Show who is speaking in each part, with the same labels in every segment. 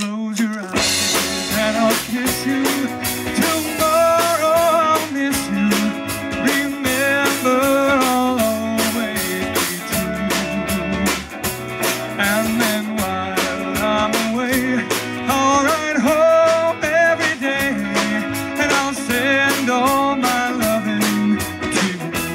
Speaker 1: Close your eyes and I'll kiss you. Tomorrow I'll miss you. Remember, I'll always be true. And then while I'm away, I'll ride home every day, and I'll send all my loving to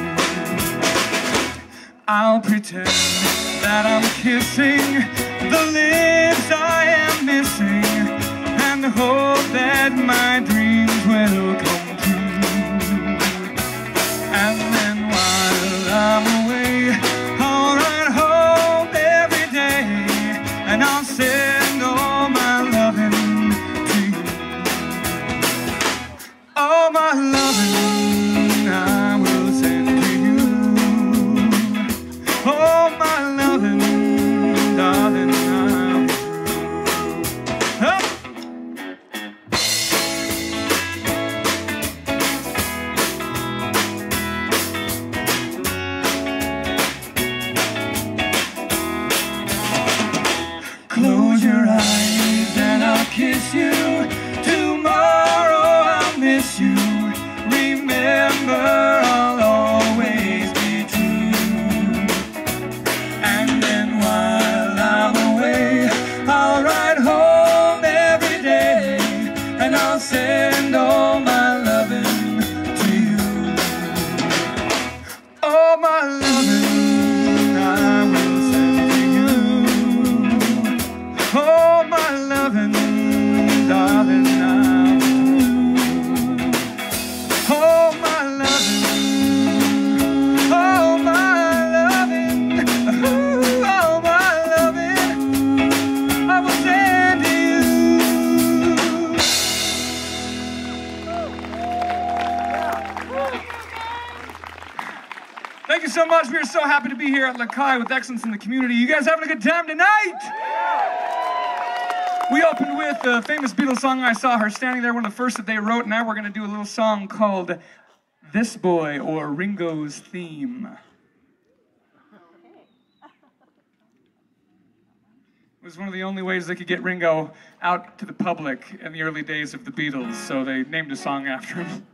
Speaker 1: you. I'll pretend that I'm kissing the lips I am missing, and hope that my dreams will come true. And then while I'm away, I'll ride home every day, and I'll send all my loving to you. All my loving I will send to you. All my loving, darling, close your eyes and I'll kiss you. Tomorrow I'll miss you. Remember, I'll always be true. And then while I'm away, I'll ride home every day, and I'll send all my loving to you. All my loving I will send to you. Oh, my loving, darling, now. Oh, my loving, oh, my loving, oh, my loving, I will send to you. Thank you so much. We are so happy to be here at Lakai with Excellence in the Community. You guys having a good time tonight? We opened with the famous Beatles song, I Saw Her Standing There, one of the first that they wrote. Now we're going to do a little song called This Boy, or Ringo's Theme. It was one of the only ways they could get Ringo out to the public in the early days of the Beatles, so they named a song after him.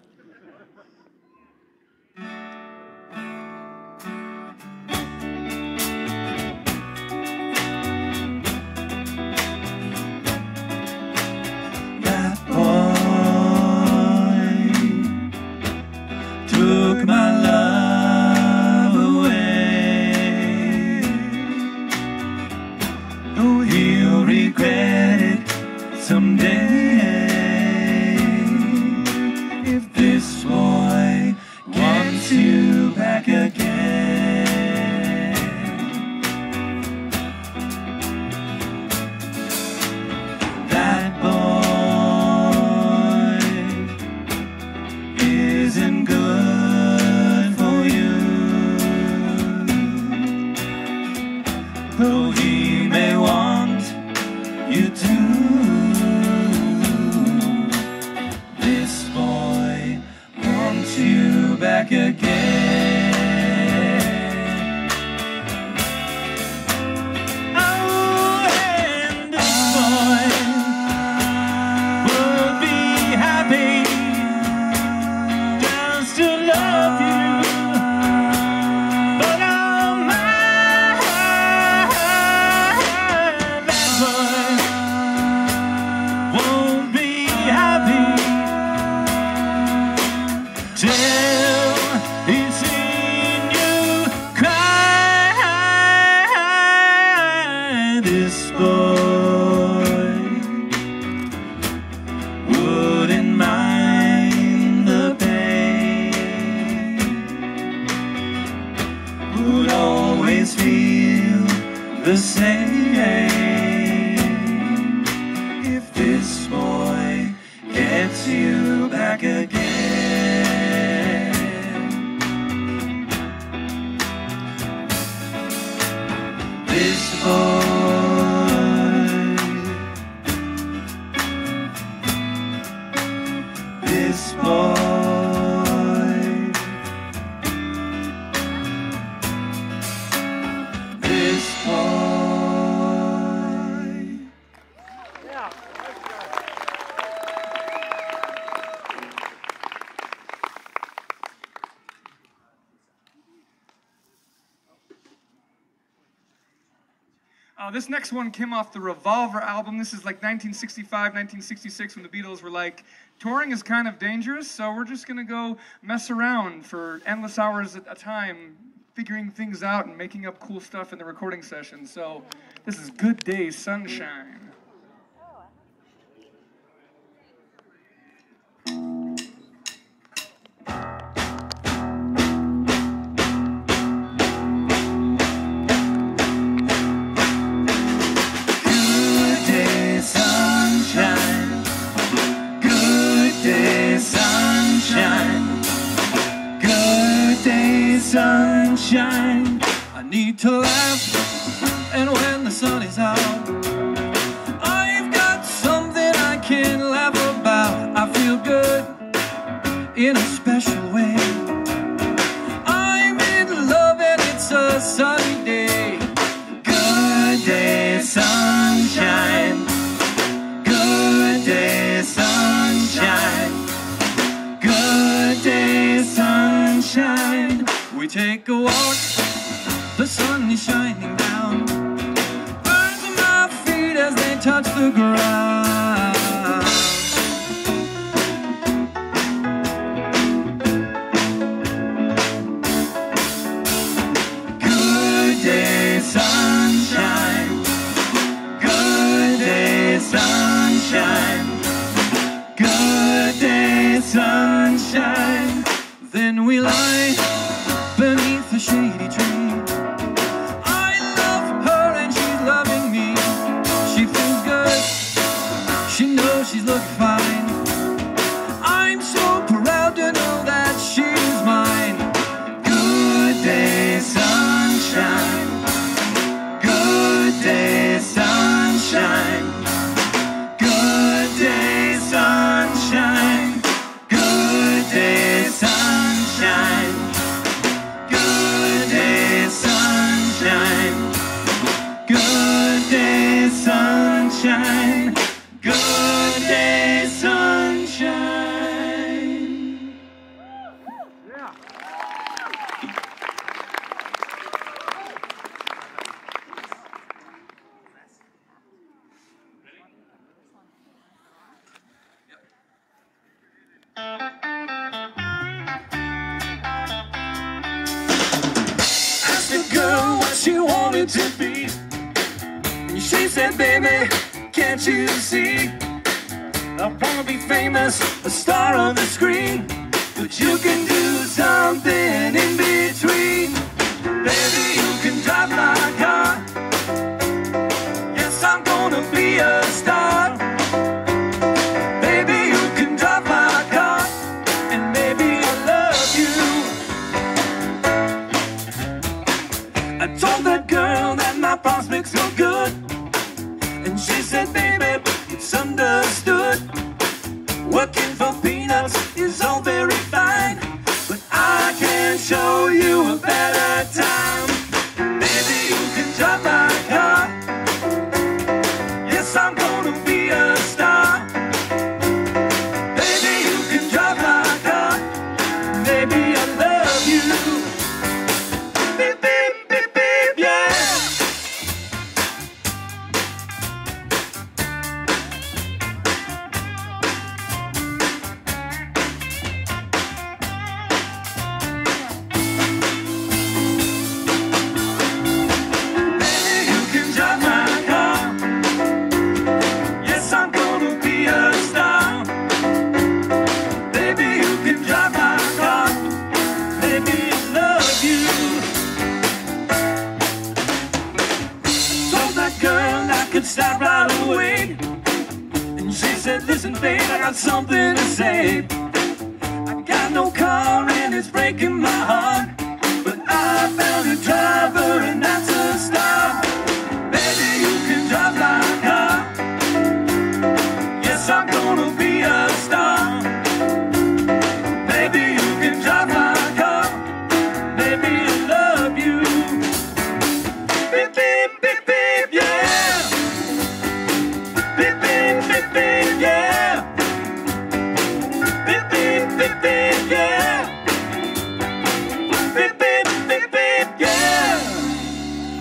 Speaker 1: Took my love away. Oh, he'll regret it someday. If this boy wants you back again. That boy isn't good. Though he may want you to, this boy wants you back again. Oh, and this boy would be happy just to love you. This boy wouldn't mind the pain, would always feel the same if this boy gets you back again. This boy, this boy, this boy. Yeah. This next one came off the Revolver album. This is like 1965, 1966, when the Beatles were like, touring is kind of dangerous, so we're just gonna go mess around for endless hours at a time, figuring things out and making up cool stuff in the recording session. So this is Good Day Sunshine.
Speaker 2: Sunshine, I need to laugh, and when the sun is out, I've got something I can laugh about. I feel good in a special way. I'm in love and it's a sunny day. Good day, sunshine. Good day, sunshine. Good day, sunshine. We take a walk, the sun is shining down, burns on my feet as they touch the ground. Good day, sunshine. Good day, sunshine. Good day, sunshine. Then we lie beneath the shady tree. I love her and she's loving me. She feels good, she knows she's looking fine. I'm so proud to know that she's mine. Good day, sunshine. Good day, sunshine. Good day, sunshine. Good day, sunshine. Good day, sunshine. Good day, sunshine. Good day, sunshine. Asked the girl what she wanted to be, and she said, baby, can't you see? I wanna be famous, a star on the screen, but you can do something in between. Baby, you can drive my car. Yes, I'm gonna be a star. Baby, you can drive my car, and maybe I'll love you. I told that girl that my prospects were good, and she said, baby, it's understood. Working for peanuts is all very fine, but I can show you a better time. Baby, you can drive my car. Yes, I'm gonna be a star. Baby, you can drive my car. Baby, I love you. Beep, beep, beep, beep, yeah. Stop right away. And she said, listen babe, I got something to say. I got no car and it's breaking my heart, but I found a driver and that's a start. Baby, you can drive my car. Yes, I'm gonna be a star. Baby, you can drive my car. Baby, I love you. Beep, beep, beep, beep, yeah. Beep, beep, beep, beep, yeah. Beep, beep, beep, beep, yeah. Beep, beep, beep, beep, yeah.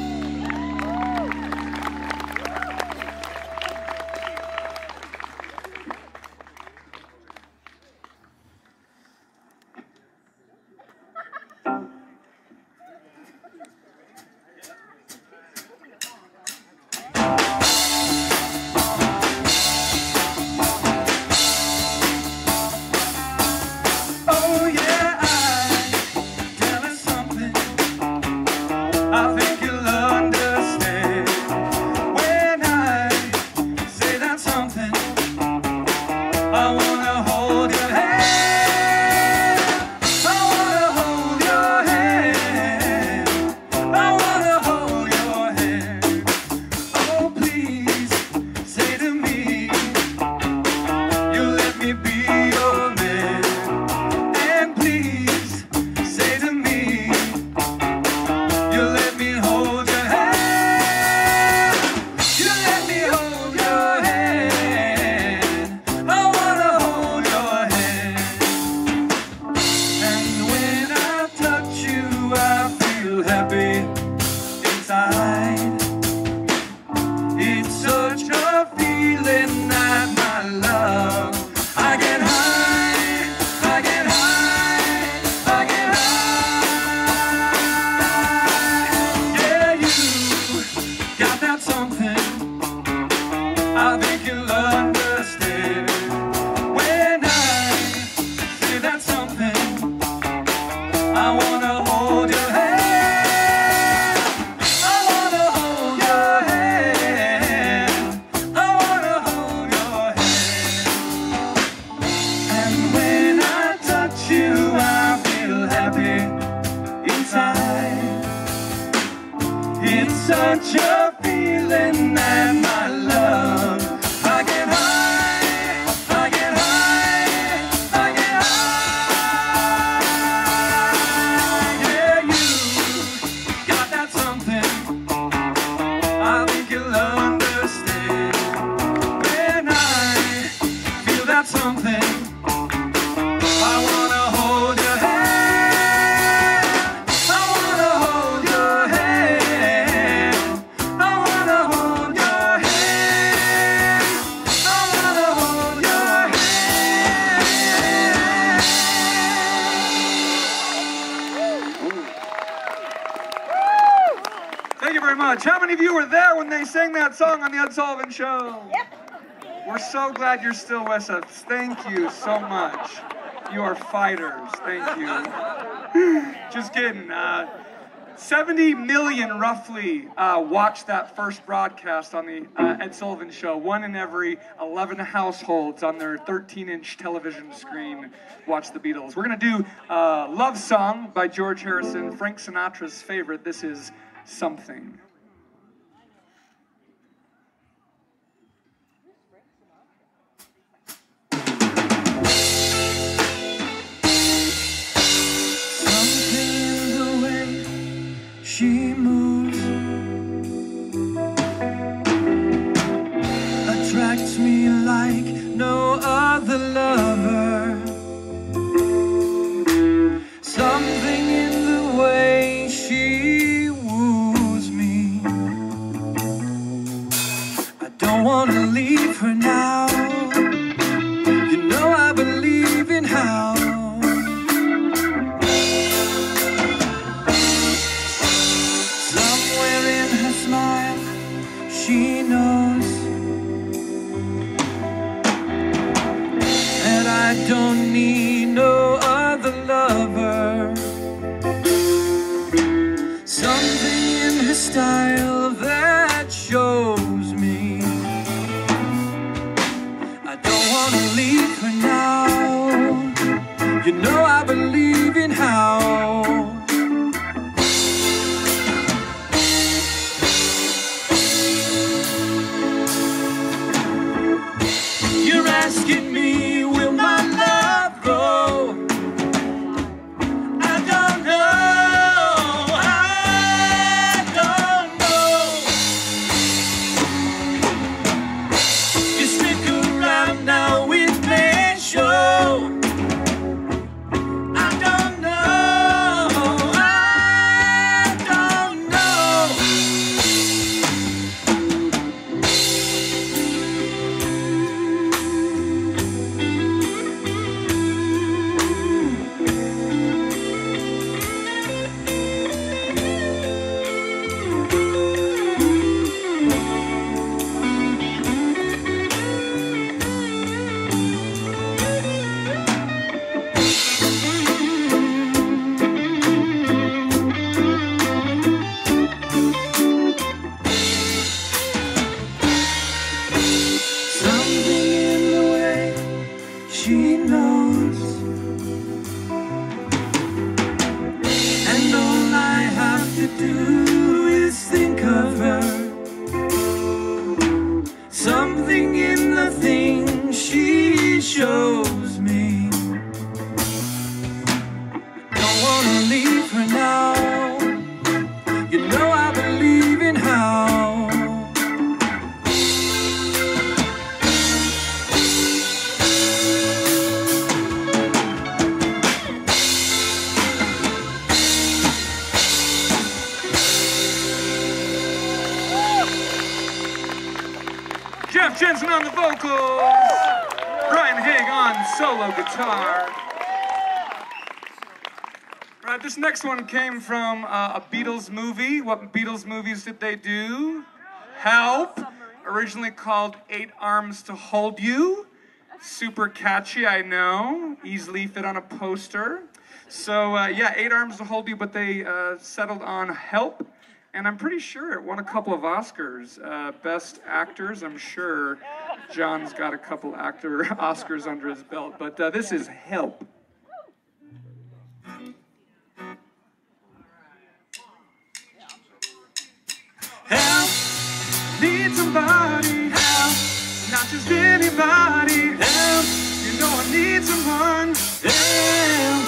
Speaker 2: please say to me you'll let me be your man. And please say to me you'll let me hold your hand. You let me hold your hand. I wanna hold your hand. And when I touch you, I feel happy inside. It's such a feeling that my love, I get high, I get high, I get high. Yeah, you got that something I think you'll understand. When I say that something, I wanna hold your hand. I wanna hold your hand. I wanna hold your hand. And when I touch you, I feel happy inside. It's such a feeling that my love, I get high, I get high, I get high. Yeah, you got that something I think you'll understand. When I feel that something, I wanna hold your hand. I wanna hold your hand. I wanna hold your hand. I wanna hold your hand.
Speaker 1: Thank you very much. How many of you were there when they sang that song on The Ed Sullivan Show? We're so glad you're still with us. Thank you so much. You are fighters. Thank you. Just kidding. 70 million roughly watched that first broadcast on the Ed Sullivan Show. 1 in every 11 households on their 13-inch television screen watched the Beatles. We're going to do Love Song by George Harrison, Frank Sinatra's favorite. This is Something.
Speaker 2: Something in the way she moves attracts me like no other lover. Something in the way she woos me. I don't want to leave her now. You know I believe in how. Somewhere in her smile, she knows that I don't need no other lover. Something in her style that shows me I don't want to leave her now. You know I believe in how. You're asking me, will my love grow? I don't know, I don't know. You stick around now, it may show. something in the things she shows me. Don't wanna leave her now. You know I believe in how.
Speaker 1: Jeff Jensen on the vocals, Brian Haig on solo guitar. Right, this next one came from a Beatles movie. What Beatles movies did they do? Help, originally called 8 Arms to Hold You. Super catchy, I know. Easily fit on a poster. So yeah, 8 Arms to Hold You, but they settled on Help. And I'm pretty sure it won a couple of Oscars. Best actors, I'm sure John's got a couple Oscars under his belt. But this is Help.
Speaker 2: Help,
Speaker 1: Need somebody,
Speaker 2: help,
Speaker 1: not just anybody.
Speaker 2: help,
Speaker 1: You know I need someone.
Speaker 2: help.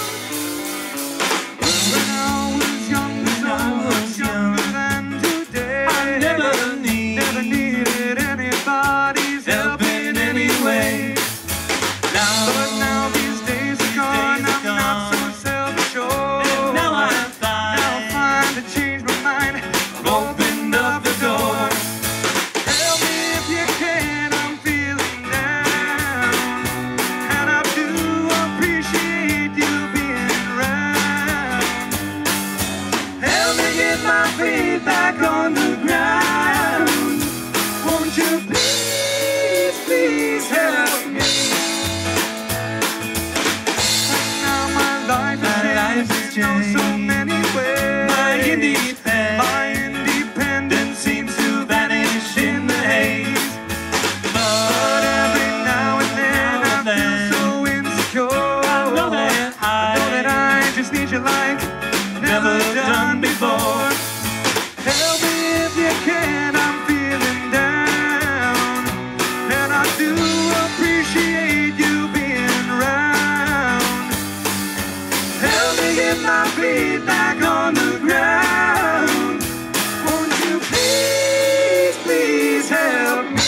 Speaker 1: When I was younger, I was younger than today.
Speaker 2: I never
Speaker 1: needed anybody's help in any way. But now these days are gone, I'm not so self-assured.
Speaker 2: Now I
Speaker 1: find to change my mind. I've opened up the door. Help me if you can, I'm feeling down. And I do appreciate you being around. Help me get my feet back on the ground. Won't you please, please help me? And now my life has changed in so many ways. My independence seems to vanish in the haze. But every now and then I feel so insecure. I know that I just need you like never done before. Help me if you can, I'm feeling down. And I do appreciate you being around. Help me get my feet back on the ground. Won't you please, please help me?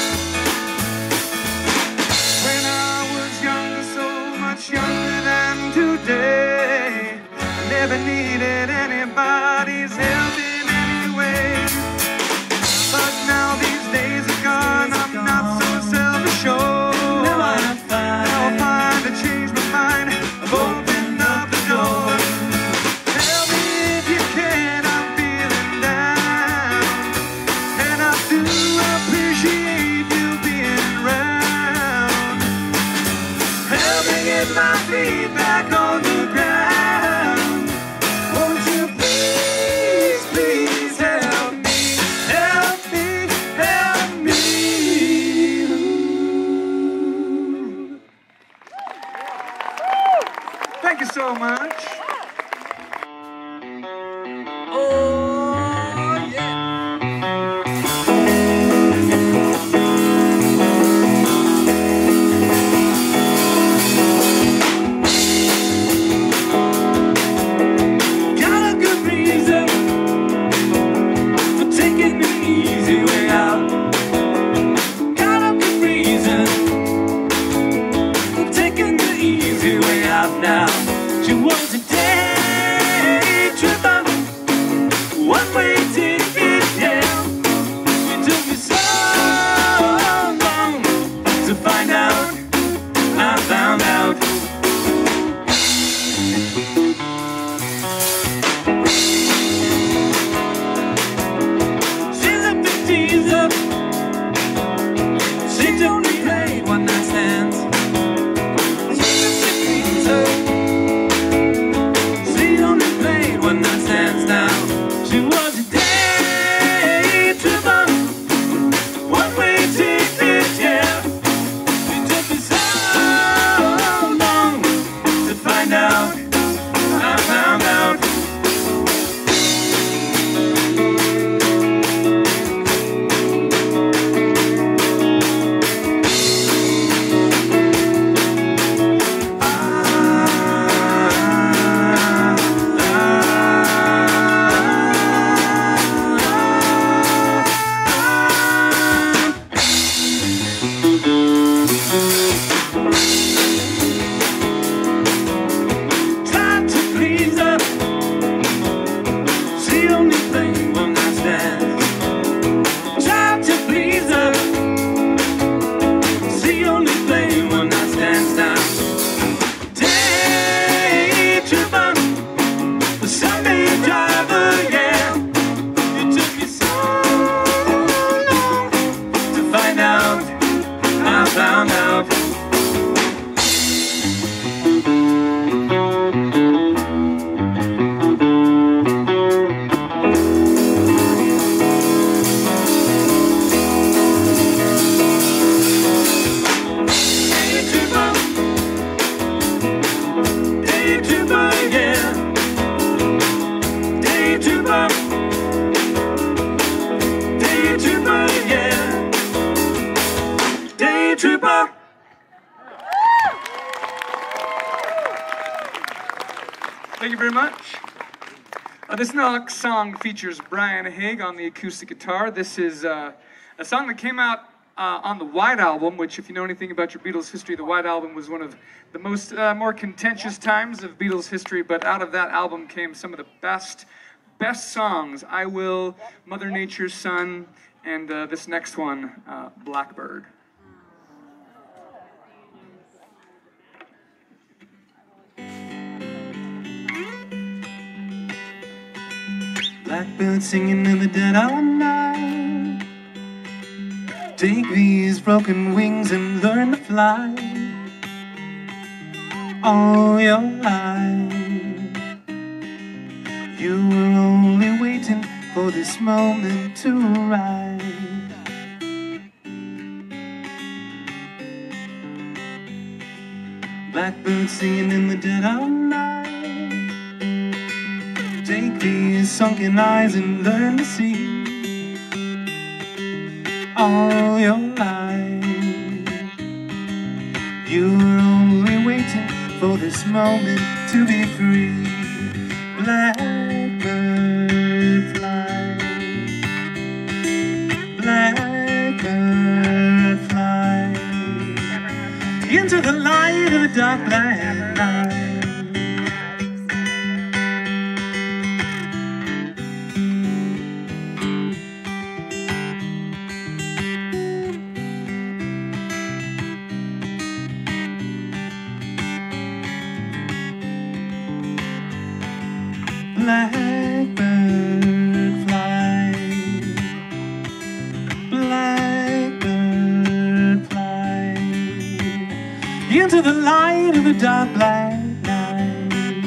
Speaker 1: When I was younger, so much younger than today, I never needed anybody's help in any way. But now these days are gone, I'm not so self-assured.
Speaker 2: Now I
Speaker 1: I'll find to change my mind. I've opened up the door. Help me if you can, I'm feeling down. And I do appreciate you being around. Help me get my feet back on the ground. Won't you please, please help me? Help me, help me. Thank you so much.
Speaker 2: Oh, yeah. Got a good reason for taking the easy way out. Got a good reason for taking the easy way out now. She was a day tripper, one-way ticket down. It took me so long to find out. I found out. She's a big teaser. She only played one-night stands. She's a big teaser. She only played one-night stands now. She was a day tripper, one-way ticket, yeah. It took me so long to find out. I found out.
Speaker 1: find out, I found out.
Speaker 3: Thank you very much. This next song features Brian Haig on the acoustic guitar. This is a song that came out on the White Album, which, if you know anything about your Beatles history, the White Album was one of the most more contentious times of Beatles history, but out of that album came some of the best songs. I Will, Mother Nature's Son, and this next one, Blackbird.
Speaker 1: Blackbird singing in the dead of night. Take these broken wings and learn to fly all your life. You were only waiting for this moment to rise. Blackbird singing in the dead of night. Take these sunken eyes and learn to see all your life. You were only waiting for this moment to be free. Blackbird fly, blackbird fly into the light of a dark black night. Blackbird fly, blackbird fly into the light of a dark black night.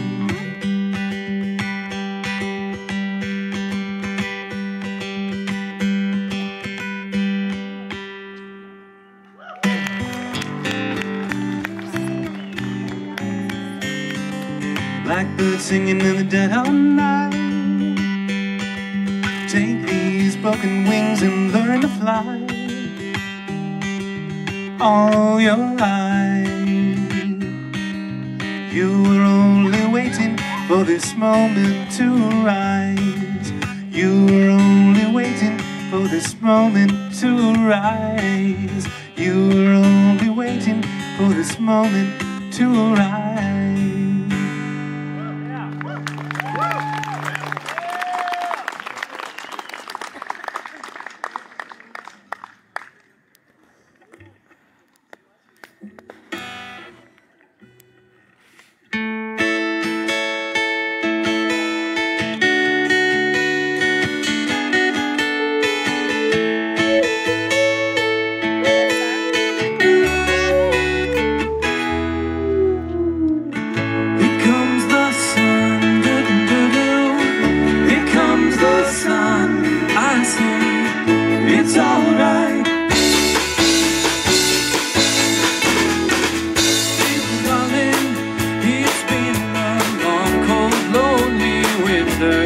Speaker 1: Blackbird singing in the dead of night. Take these broken wings and learn to fly all your life. You were only waiting for this moment to rise. You were only waiting for this moment to rise. You were only waiting for this moment to rise. It's alright. Little darling, it's been a long, cold, lonely winter.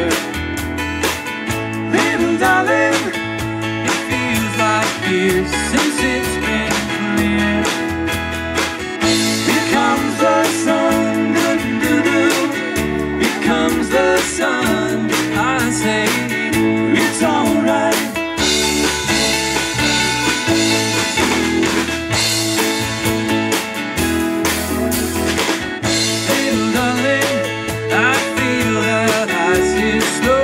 Speaker 1: Little darling, it feels like years since it's been clear. Here comes the sun, do-do-do. Here comes the sun, I say, it's alright.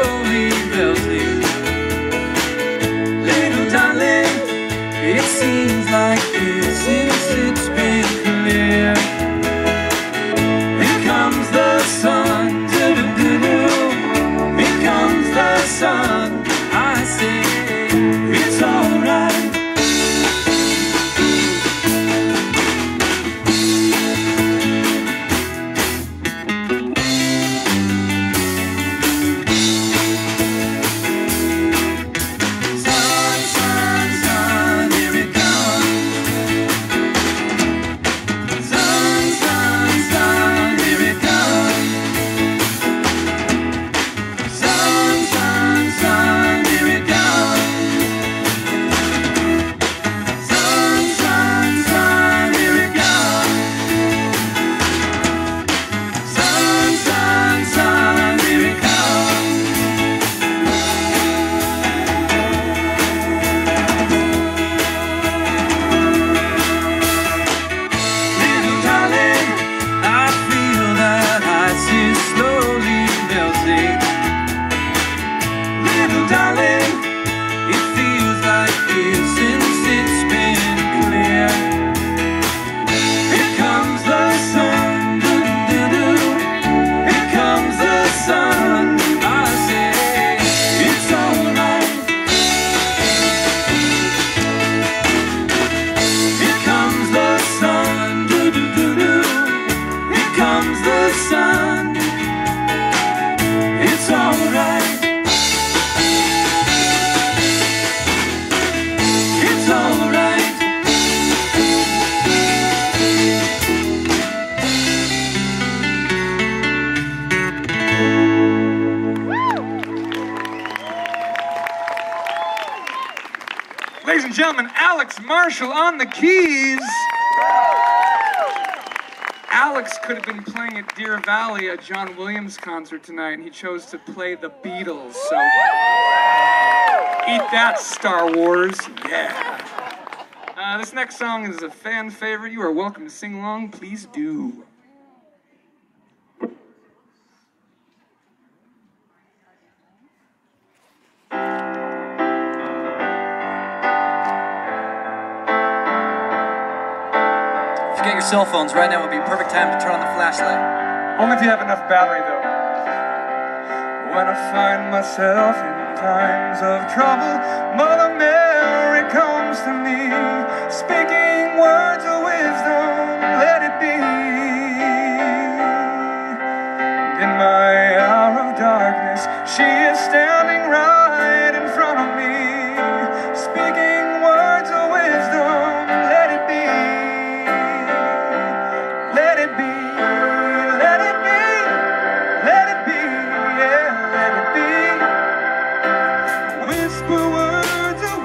Speaker 1: See
Speaker 3: gentlemen, Alex Marshall on the keys. Alex could have been playing at Deer Valley, a John Williams concert tonight, and he chose to play the Beatles, so eat that, Star Wars, yeah. This next song is a fan favorite. You are welcome to sing along, please do.
Speaker 2: If you get your cell phones right now, would be a perfect time to turn on the flashlight.
Speaker 3: Only if you have enough battery, though. When I find myself in times of trouble, Mother Mary comes to me, speaking words of wisdom, let it be. And in my hour of darkness, she is standing right in front of me, speaking words of wisdom, let it be. Let it be, let it be, let it be, yeah, let it be. Whisper words of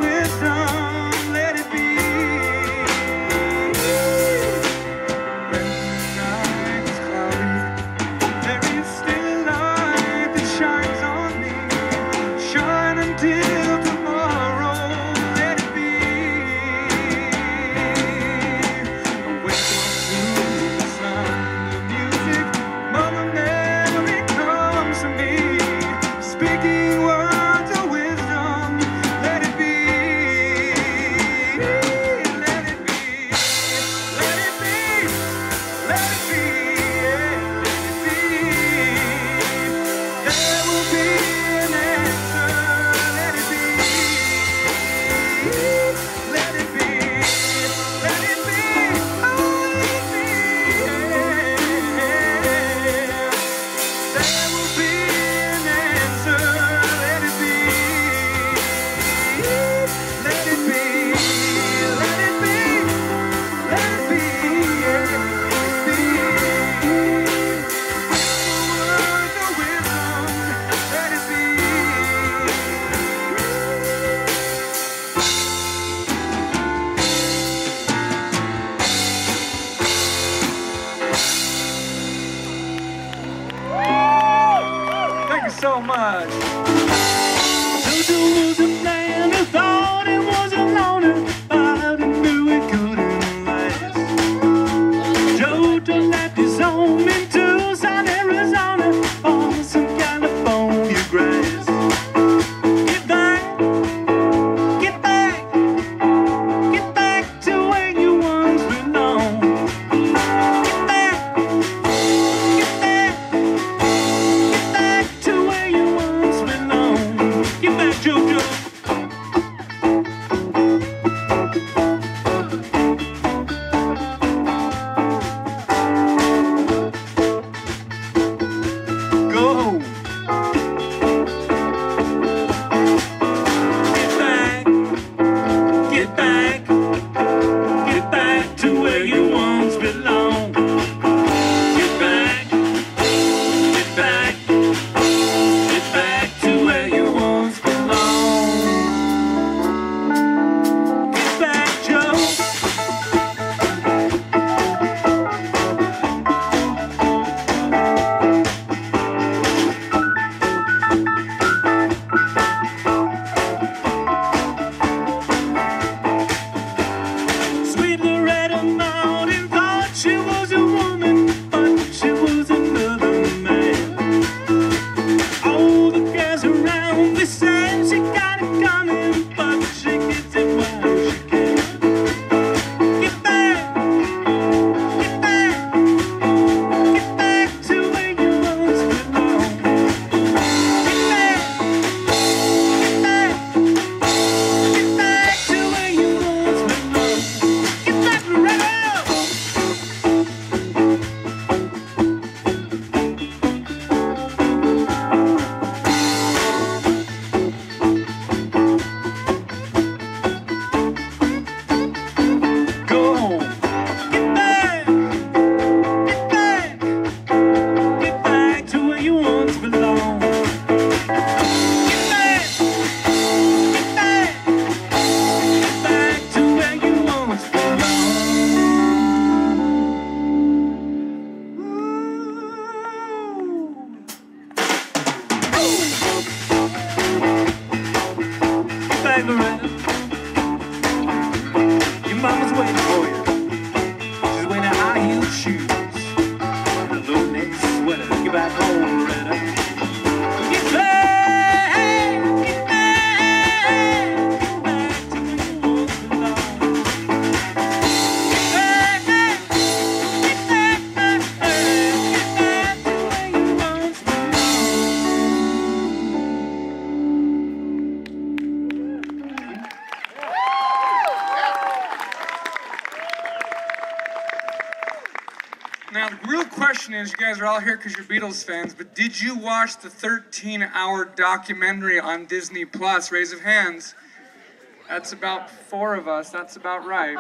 Speaker 3: Now, the real question is, you guys are all here because you're Beatles fans, but did you watch the 13-hour documentary on Disney Plus? Raise of hands. That's about 4 of us. That's about right.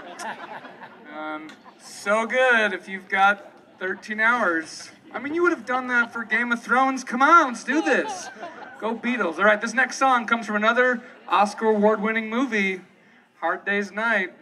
Speaker 3: So good if you've got 13 hours. I mean, you would have done that for Game of Thrones. Come on, let's do this. Go Beatles. All right, this next song comes from another Oscar award-winning movie, Hard Day's Night.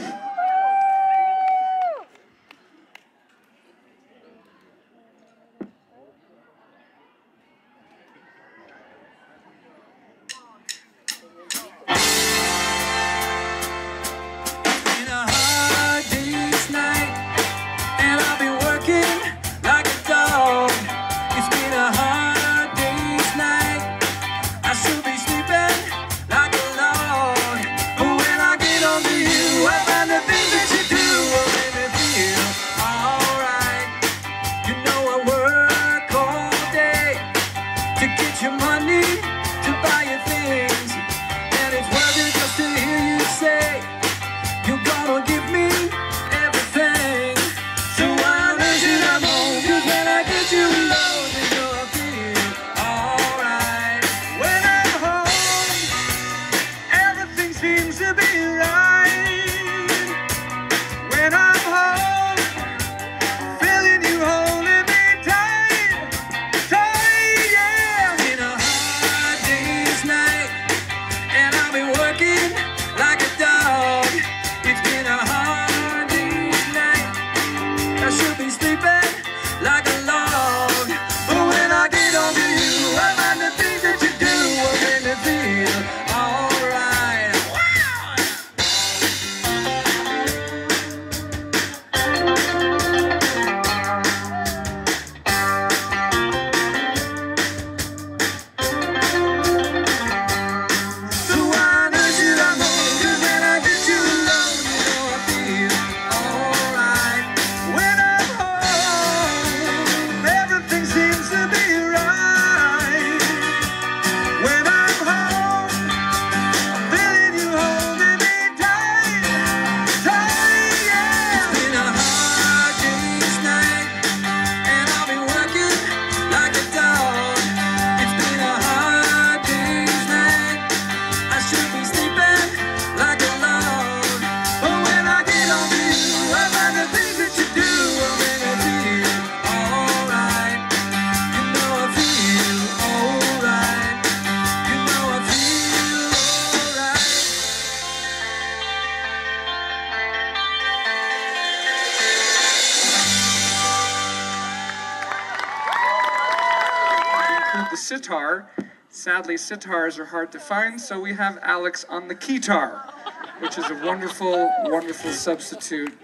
Speaker 3: Sitar. Sadly, sitars are hard to find, so we have Alex on the keytar, which is a wonderful, wonderful substitute.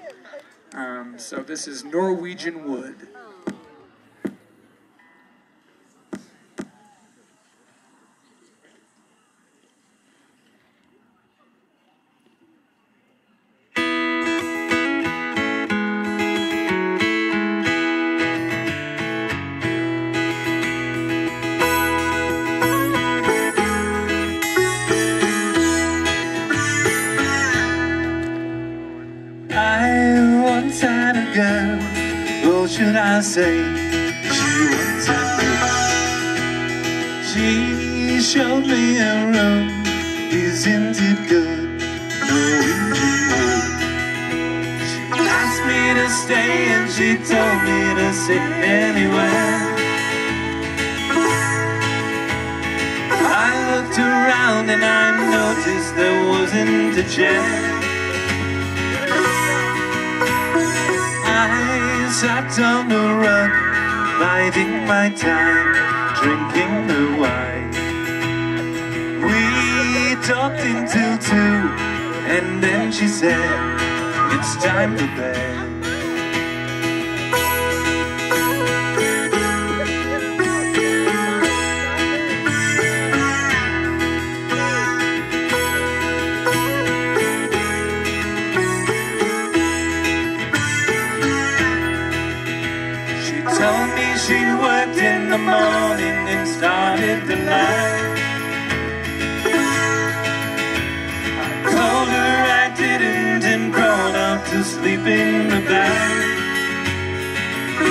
Speaker 3: So this is Norwegian Wood.
Speaker 4: Should I say she was She showed me a room. Isn't it good? Norwegian wood. She asked me to stay and she told me to sit anywhere. I looked around and I noticed there wasn't a chair. I sat on the rug, biding my time, drinking the wine. We talked until 2, and then she said, it's time to bed. Told me she worked in the morning and started the night. I told her I didn't and crawled off to sleep in the bed.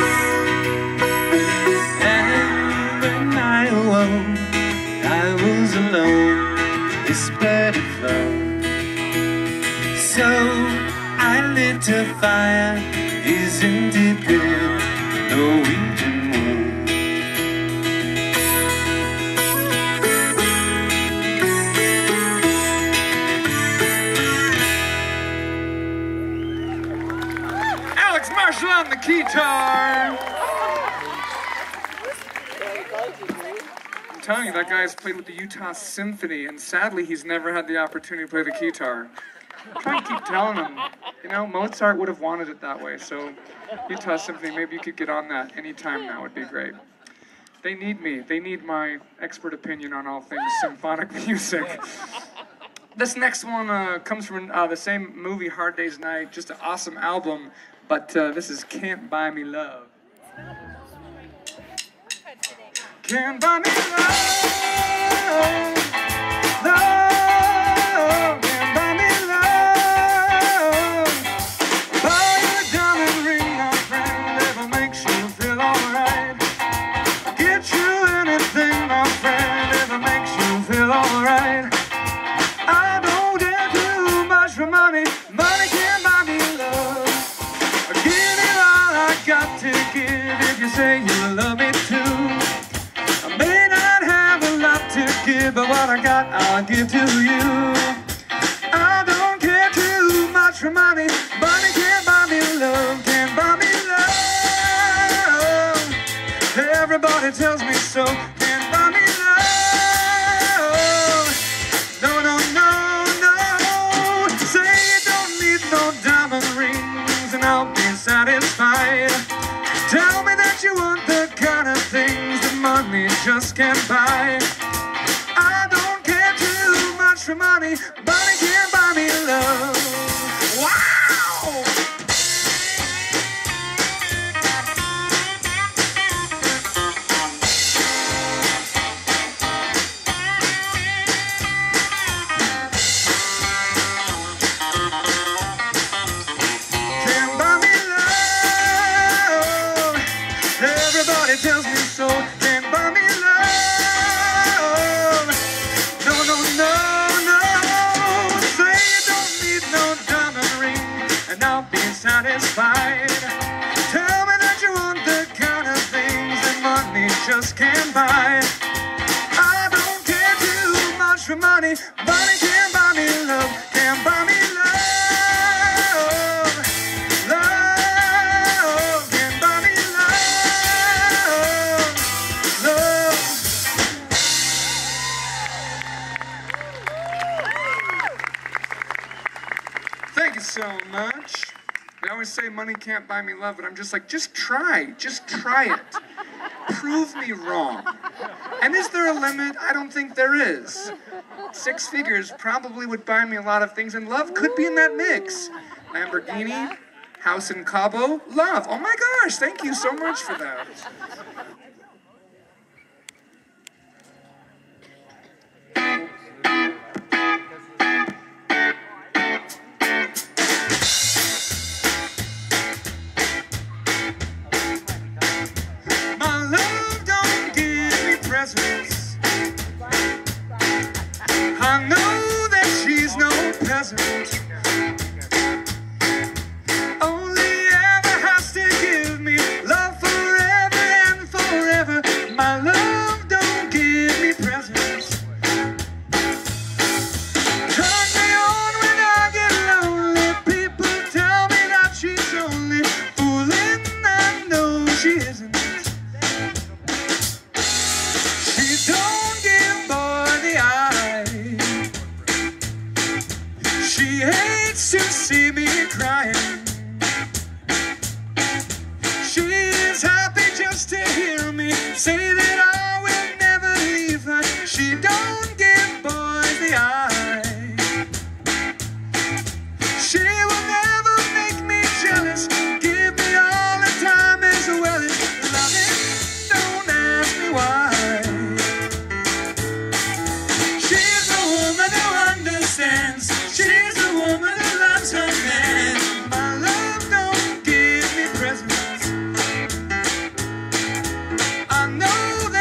Speaker 4: I lit a fire. Isn't it good? Norwegian wood.
Speaker 3: Alex Marshall on the guitar. I'm telling you, that guy's played with the Utah Symphony, and sadly, he's never had the opportunity to play the guitar. I'm trying to keep telling him, you know, Mozart would have wanted it that way, so Utah Symphony, maybe you could get on that anytime now, would be great. They need me. They need my expert opinion on all things symphonic music. This next one comes from the same movie, Hard Day's Night, just an awesome album, but this is Can't Buy Me Love. Can't buy me love, love, can't buy me love. Buy you a diamond ring, my friend, if it makes you feel alright. Get you anything, my friend, if it makes you feel alright. I don't get too much for money, money can't buy me love. I'll give you all I got to give if you say you love me too. But what I got, I'll give to you. I don't care too much for money. Money can't buy me love, can't buy me love. Everybody tells me so. Can't buy me love. No, no, no, no. Say you don't need no diamond rings and I'll be satisfied. Tell me that you want the kind of things that money just can't buy. For money, money can't buy me love. Wow! Can't buy me love. Everybody tells me so. Can't buy me love. No, no, no. Satisfied. Tell me that you want the kind of things that money just can't buy. I don't care too much for money. Money can't buy me love. Can't buy me love. Love can't buy me love. Love. Thank you so much. I always say money can't buy me love, but I'm just like, just try it. Prove me wrong. And is there a limit? I don't think there is. 6 figures probably would buy me a lot of things, and love could be in that mix. Lamborghini, house in Cabo, love. Oh my gosh, thank you so much for that. I know that she's no peasant. Only ever has to give me love forever and forever. My love don't give me presents. Turn me on when I get lonely. People tell me that she's only fooling. I know she isn't. She don't give boy the eye. She hates to see me crying. She is happy just to hear me say that I will never leave her. She don't give boys the eye. She will never make me jealous. Give me all the time as well as loving. Don't ask me why. She's a woman who understands. She's a woman who loves her man. My love don't give me presents. I know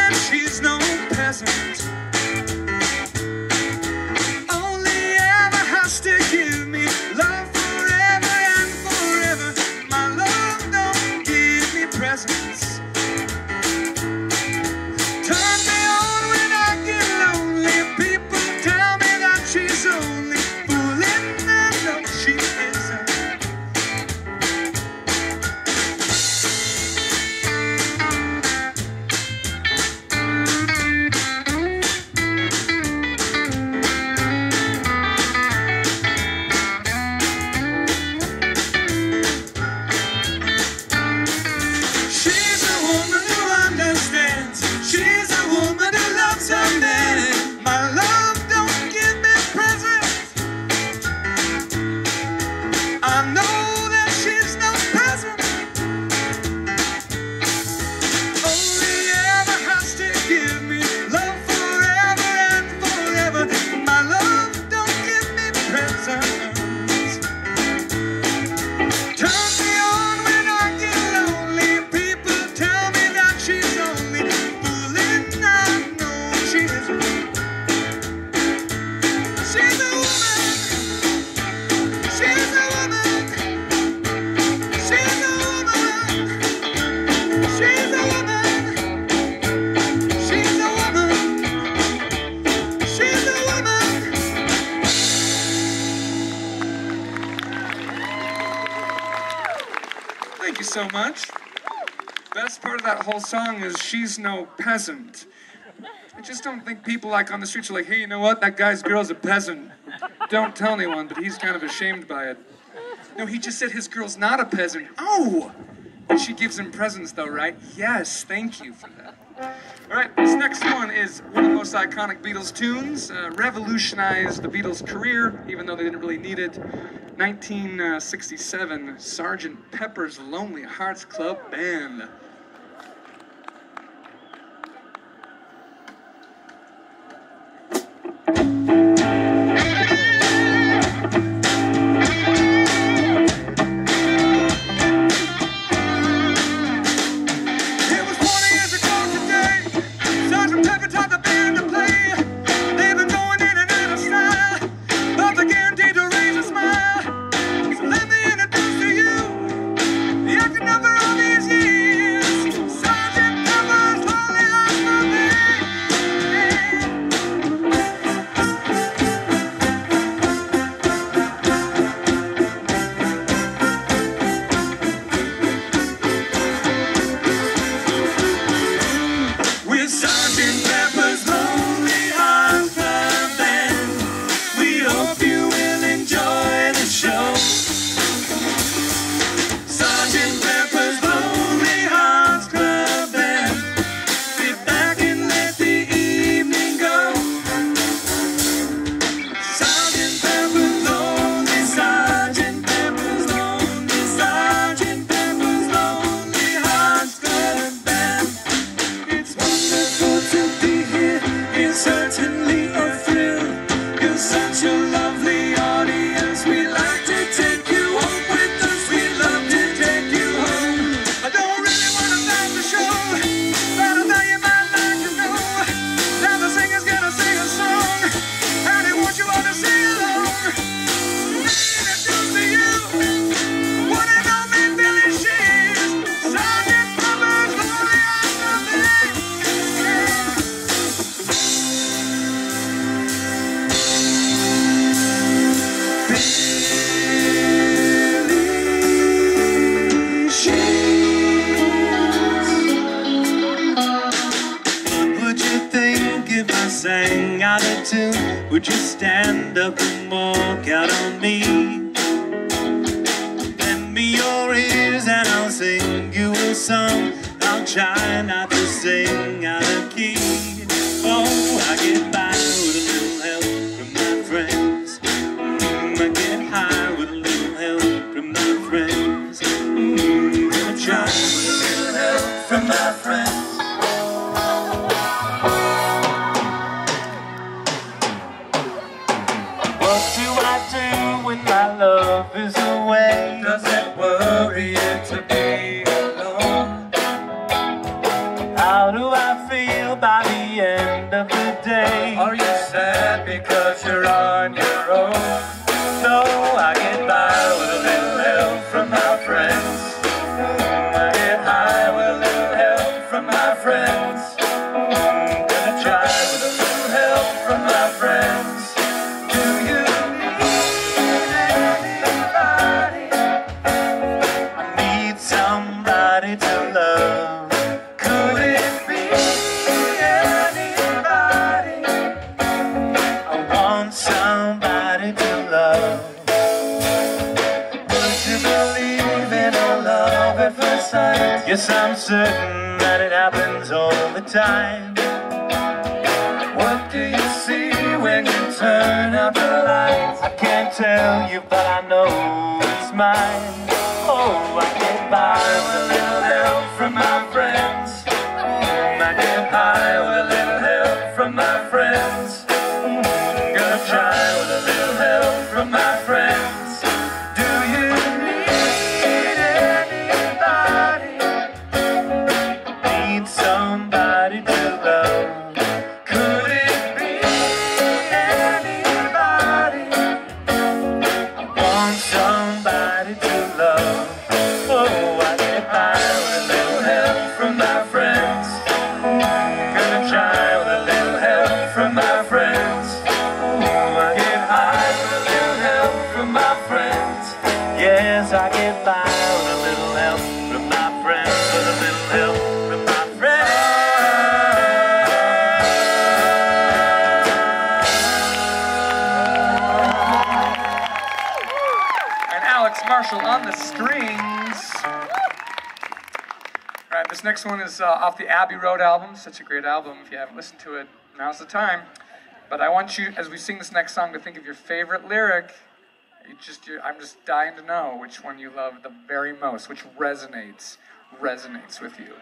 Speaker 3: Thank you so much. Best part of that whole song is she's no peasant. I just don't think people like on the streets are like, hey, you know what? That guy's girl's a peasant. Don't tell anyone, but he's kind of ashamed by it. No, he just said his girl's not a peasant. Oh! And she gives him presents though, right? Yes, thank you for that. All right, this next one is one of the most iconic Beatles tunes. Revolutionized the Beatles' career, even though they didn't really need it. 1967, Sgt. Pepper's Lonely Hearts Club Band.
Speaker 4: Sang out of tune, would you stand up and walk out on me? Lend me your ears and I'll sing you a song. I'll try not to sing out of key. Oh, I get by with a little help from my friends. I get high with a little help from my friends. I'll try with a little help from my friends. When my love is away,
Speaker 2: Does it worry you to be alone?
Speaker 4: How do I feel by the end of the day?
Speaker 2: Are you sad because you're on your own?
Speaker 4: No, I get by with a little help from my friends.
Speaker 2: I get high with a little help from my friends. Gonna try with a little help from my friends.
Speaker 4: Yes, I'm certain that it happens all the time.
Speaker 2: What do you see when you turn out the lights?
Speaker 4: I can't tell you, but I know it's mine. Oh, I get by with a little help from my friends.
Speaker 2: I get high with a little help from my friends. Gonna try with a little help from my friends. Do you need anybody?
Speaker 4: Need somebody to love.
Speaker 2: Could it be anybody?
Speaker 4: I want somebody to love. Oh, I get by with a little help from my friends.
Speaker 2: Gonna try with a little help from my friends. I get high with a little help from my friends.
Speaker 4: Yes, I get by with a little help
Speaker 3: Alex Marshall on the strings. All right, this next one is off the Abbey Road album. Such a great album. If you haven't listened to it, now's the time. But I want you, as we sing this next song, to think of your favorite lyric. I'm just dying to know which one you love the very most, which resonates with you.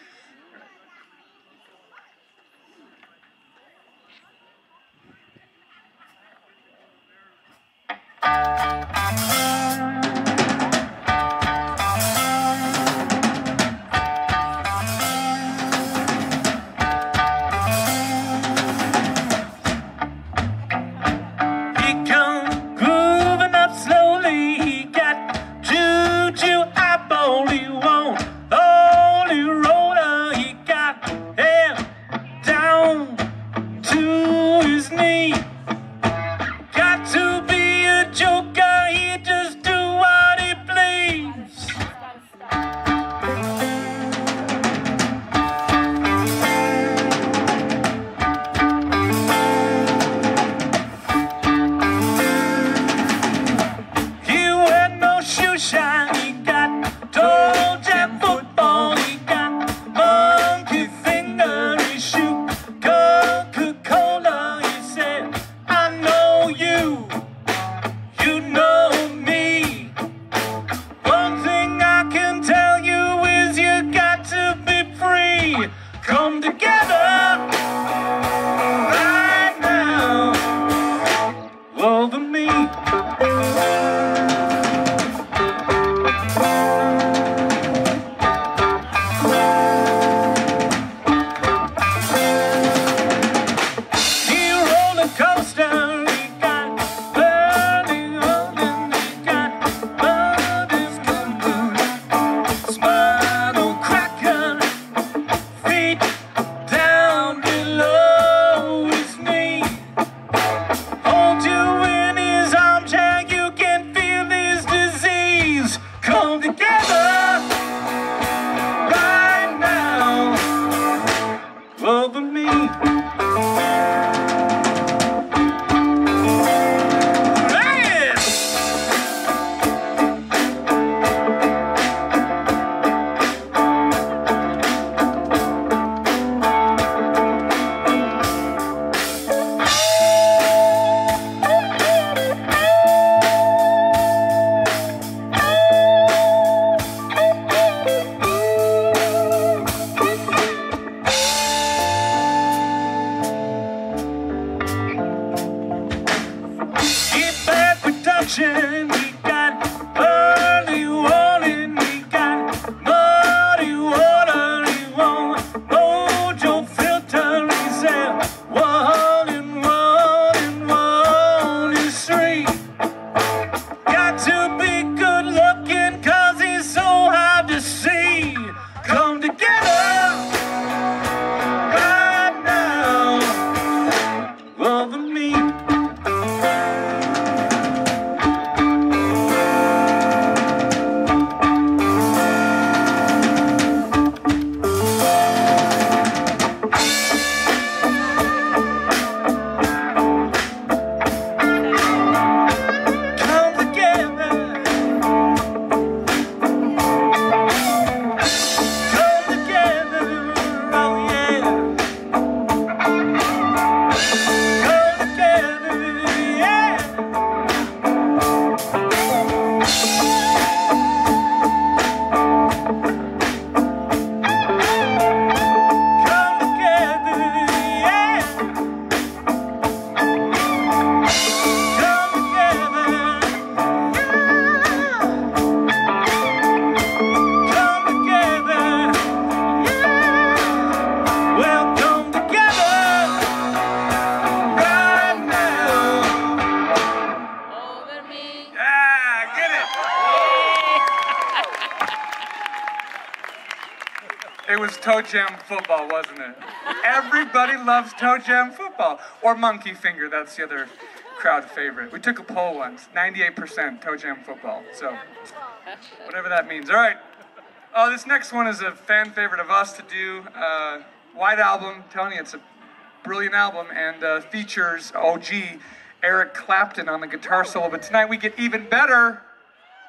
Speaker 3: It was Toe Jam football, wasn't it? Everybody loves Toe Jam football. Or Monkey Finger, that's the other crowd favorite. We took a poll once, 98% Toe Jam football. So, whatever that means. All right. Oh, this next one is a fan favorite of us to do. White Album, telling you it's a brilliant album, and features OG Eric Clapton on the guitar solo. But tonight we get even better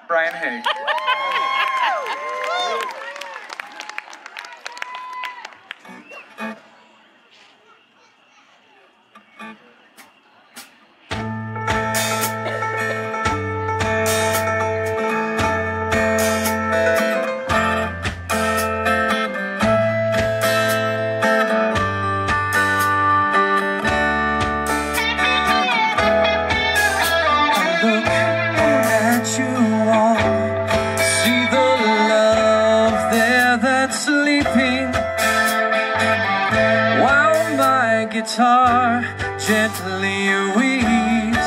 Speaker 3: Brian Hay.
Speaker 2: Guitar gently weeps.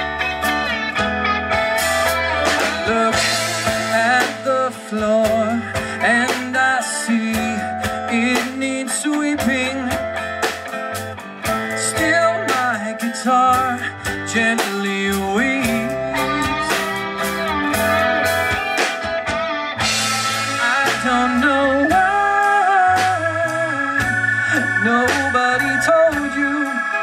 Speaker 2: Look at the floor and I see it needs sweeping. Still my guitar gently weeps. I don't know why nobody told you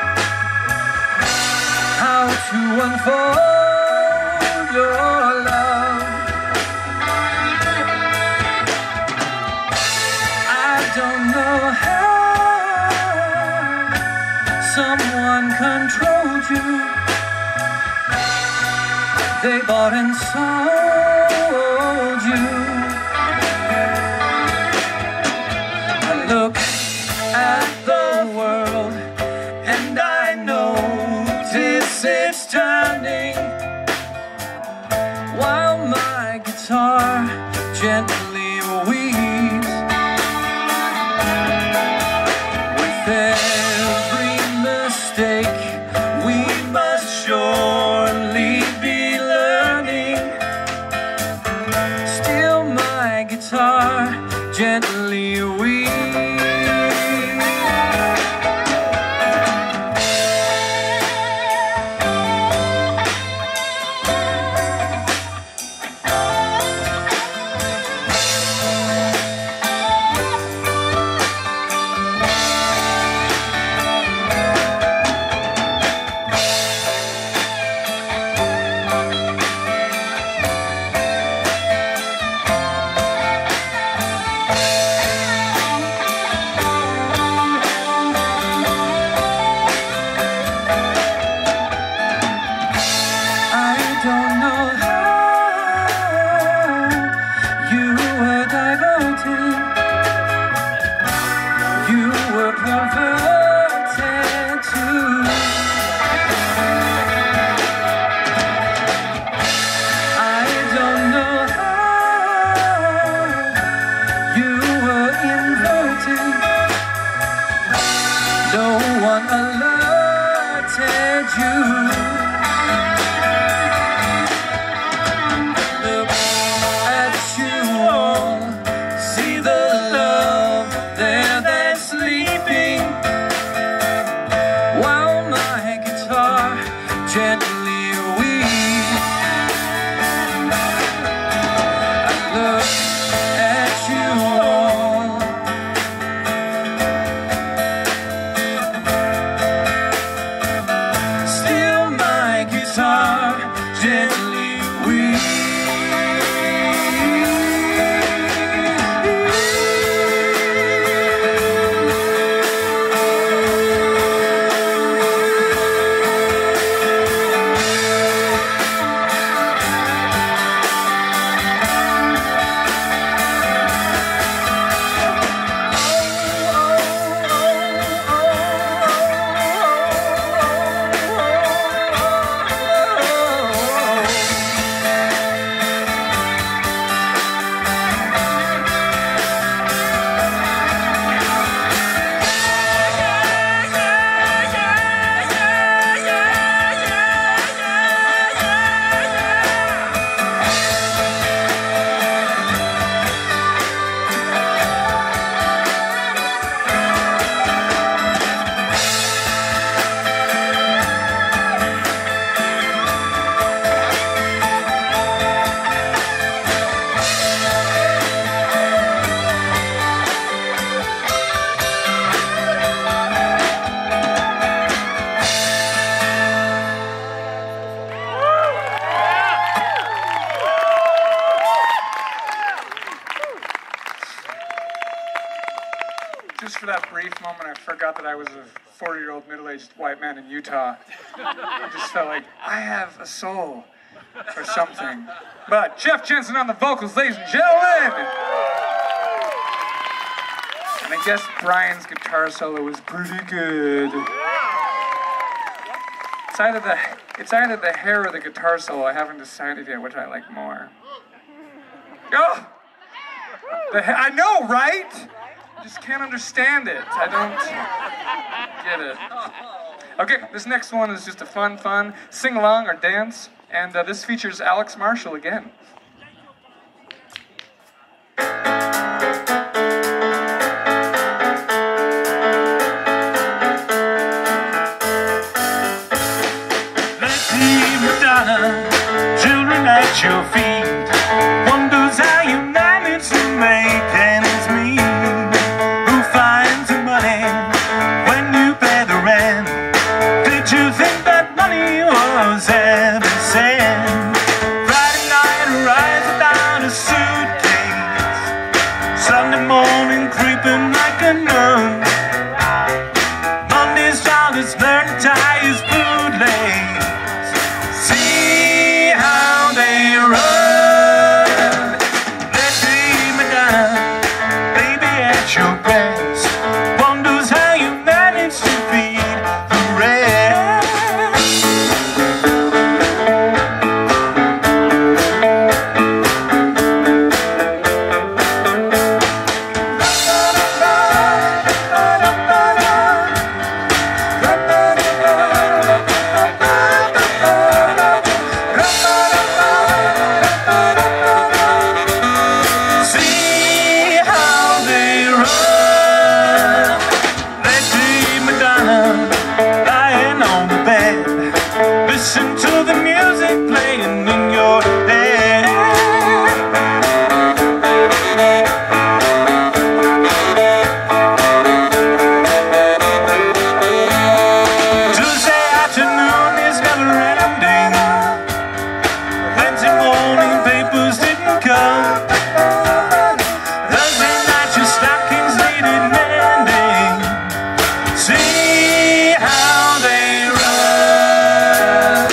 Speaker 2: how to unfold your love. I don't know how someone controlled you. They bought and sold you. I look at the world and I notice it's turning while my guitar gently weeps. With every mistake we must surely be learning. Still my guitar gently weeps.
Speaker 3: for that brief moment, I forgot that I was a 40-year-old middle-aged white man in Utah. I just felt like I have a soul or something. But Jeff Jensen on the vocals, ladies and gentlemen. And I guess Brian's guitar solo was pretty good. It's either the hair or the guitar solo. I haven't decided yet which I like more. Oh! I know, right? I just can't understand it. I don't get it. Okay, this next one is just a fun sing-along or dance. And this features Alex Marshall again.
Speaker 4: Children at your feet, wonders how you manage to make ends meet. Who finds the money when you pay the rent? Did you think that money was everything? Friday night, rise without a suitcase. Sunday morning, creeping like a nun. Monday's job is learn to tie his bootlace. See how they run. Lady Madonna, baby at your breast, wonders how you manage to feed the rest. Listen to the music playing in your head. Tuesday afternoon is never ending. Wednesday morning papers didn't come. Thursday night your stockings needed mending. See how they run.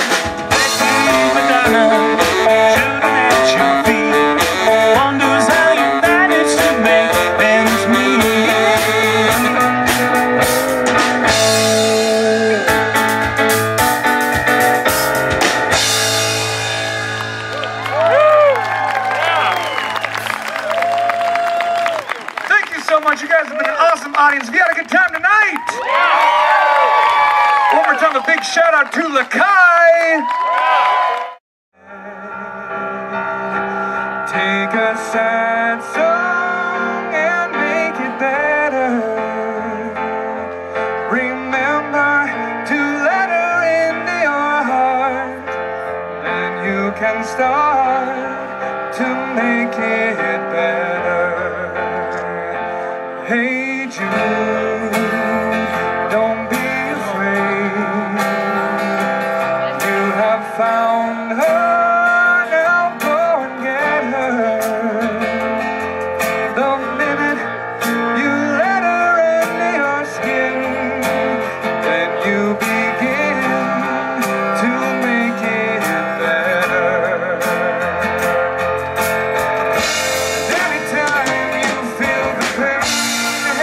Speaker 3: You guys have been an awesome audience. Have you had a good time tonight? One more time, a big shout out to Lakai. Take a sad song and make it better. Remember to let her into your heart. Then you can start to make it better. Hey Jude, don't be afraid. You have found her, now go and get her. The minute you let her into your skin, then you begin to make it better. Anytime you feel the pain,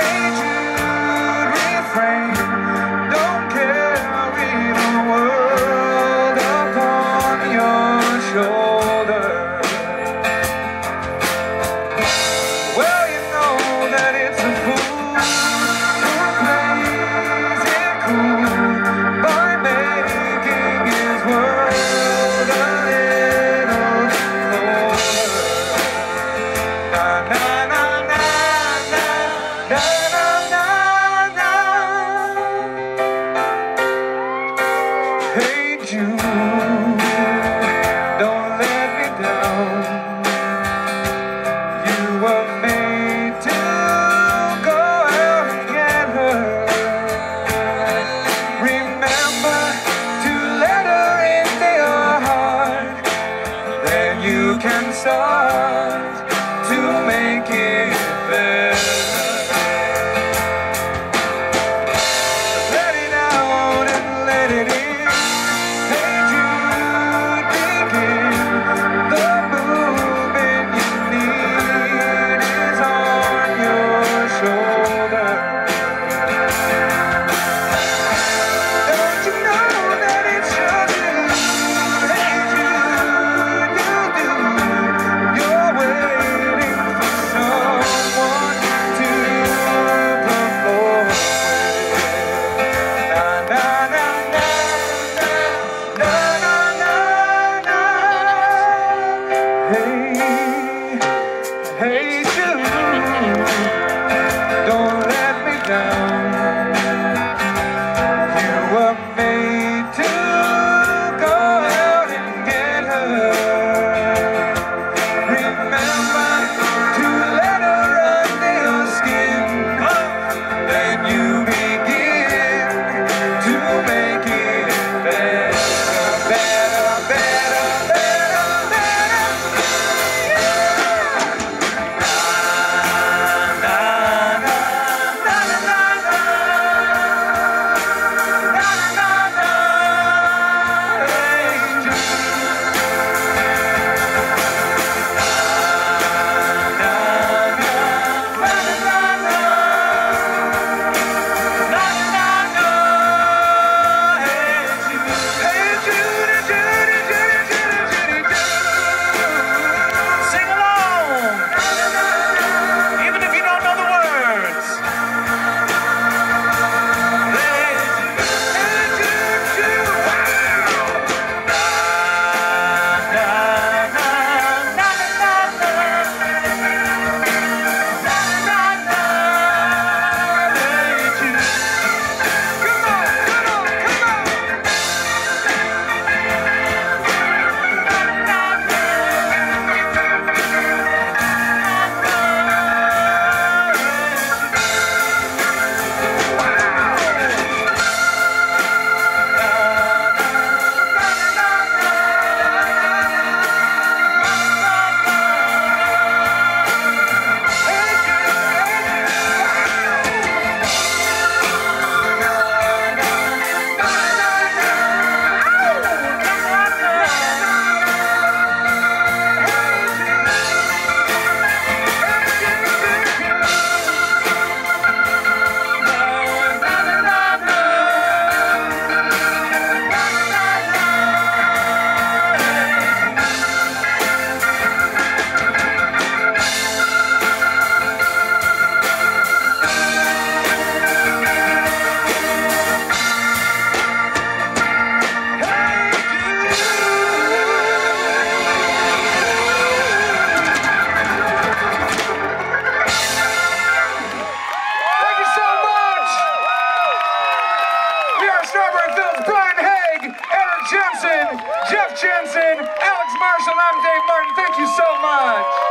Speaker 1: Hey Jude, don't let me down. You were made to go out and get her. Remember to let her under your skin. Then you begin to make it better, better, better, better, better. Strawberry Fields, Brian Haig, Eric Jensen, Jeff Jensen, Alex Marshall, I'm Dave Martin. Thank you so much.